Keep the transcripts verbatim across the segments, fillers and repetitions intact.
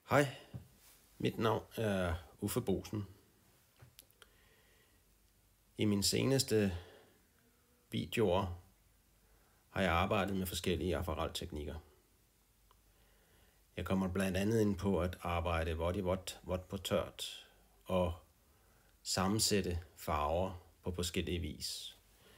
Hej, mit navn er Uffe Boesen. I mine seneste videoer har jeg arbejdet med forskellige akvarelteknikker. Jeg kommer blandt andet ind på at arbejde vådt i vådt, vådt på tørt og sammensætte farver på forskellige vis.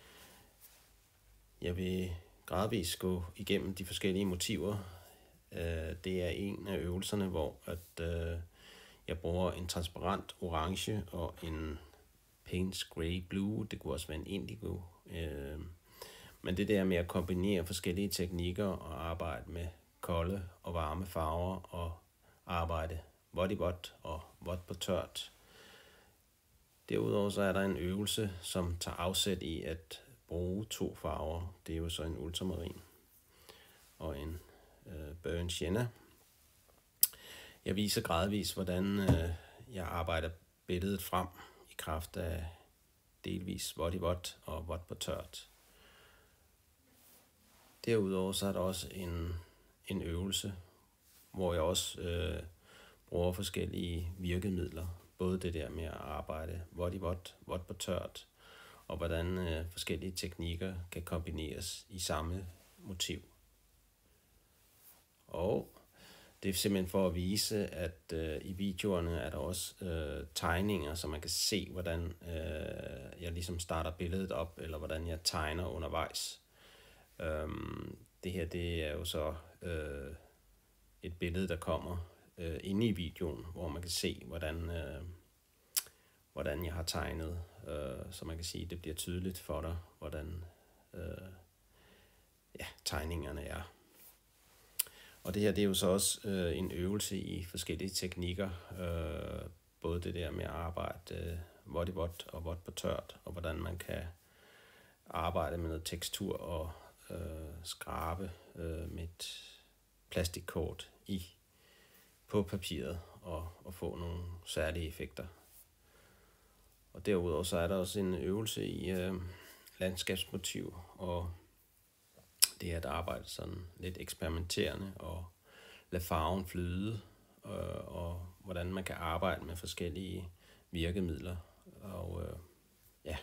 Jeg vil gradvist gå igennem de forskellige motiver. Det er en af øvelserne, hvor at, jeg bruger en transparent orange og en Payne's Grey Blue. Det kunne også være en indigo. Men det der med at kombinere forskellige teknikker og arbejde med kolde og varme farver og arbejde vådt i vådt og vådt på tørt. Derudover så er der en øvelse, som tager afsæt i at bruge to farver. Det er jo så en ultramarin og en øh, burnt sienna. Jeg viser gradvist, hvordan øh, jeg arbejder billedet frem i kraft af delvis vådt i vådt og vådt på tørt. Derudover så er der også en, en øvelse, hvor jeg også øh, bruger forskellige virkemidler. Både det der med at arbejde vådt i vådt, vådt på tørt, og hvordan øh, forskellige teknikker kan kombineres i samme motiv. Og det er simpelthen for at vise, at øh, i videoerne er der også øh, tegninger, så man kan se, hvordan øh, jeg ligesom starter billedet op, eller hvordan jeg tegner undervejs. Øhm, det her det er jo så øh, et billede, der kommer øh, inde i videoen, hvor man kan se, hvordan, øh, hvordan jeg har tegnet, øh, så man kan sige, at det bliver tydeligt for dig, hvordan øh, ja, tegningerne er. Og det her det er jo så også øh, en øvelse i forskellige teknikker, øh, både det der med at arbejde øh, vådt i vådt og vådt på tørt, og hvordan man kan arbejde med noget tekstur og øh, skrabe øh, med et plastikkort i på papiret og, og få nogle særlige effekter. Og derudover så er der også en øvelse i øh, landskabsmotiv og det er at arbejde sådan lidt eksperimenterende og lade farven flyde, øh, og hvordan man kan arbejde med forskellige virkemidler. Og øh, ja,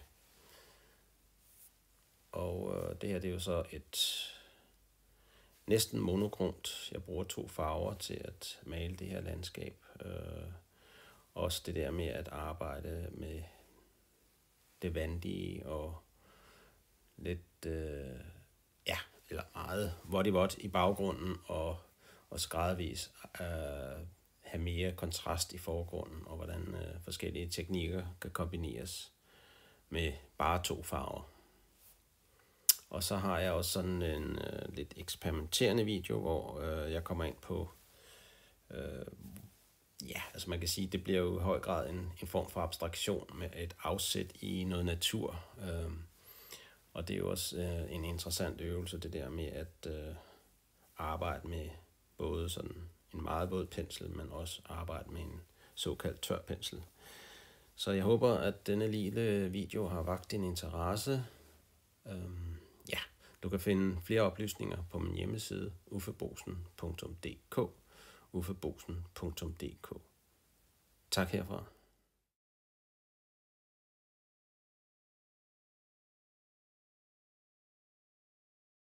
og øh, det her det er jo så et næsten monokromt. Jeg bruger to farver til at male det her landskab. Øh, også det der med at arbejde med det vandige og lidt øh, ja, eller meget vådt i vådt i baggrunden, og, og gradvis øh, have mere kontrast i forgrunden, og hvordan øh, forskellige teknikker kan kombineres med bare to farver. Og så har jeg også sådan en øh, lidt eksperimenterende video, hvor øh, jeg kommer ind på, øh, ja, altså man kan sige, det bliver jo i høj grad en, en form for abstraktion med et afsæt i noget natur. Øh, Og det er jo også øh, en interessant øvelse, det der med at øh, arbejde med både sådan en meget våd pensel, men også arbejde med en såkaldt tør pensel. Så jeg håber, at denne lille video har vakt din interesse. Øhm, ja, du kan finde flere oplysninger på min hjemmeside uffeboesen punktum d k uffeboesen punktum d k. Tak herfra.